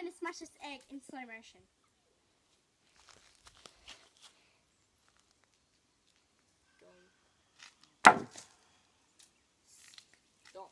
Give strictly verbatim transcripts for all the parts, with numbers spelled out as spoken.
going to smash this egg in slow motion. Stop.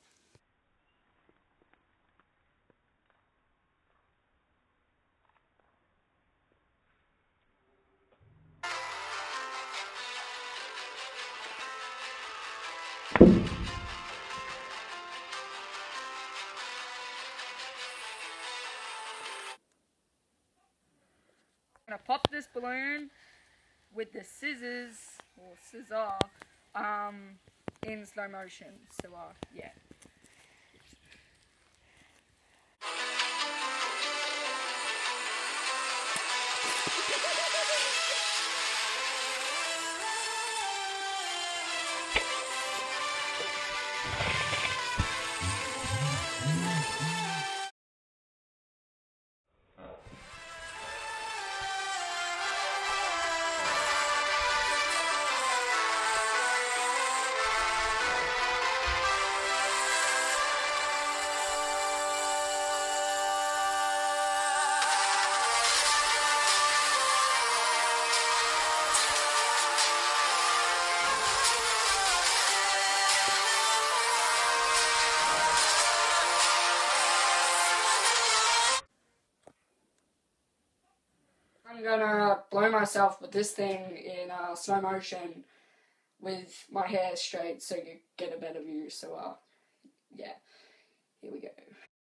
I'm gonna pop this balloon with the scissors or scissor um in slow motion. So uh yeah. I'm gonna blow myself with this thing in uh, slow motion with my hair straight so you get a better view. So uh, yeah, here we go.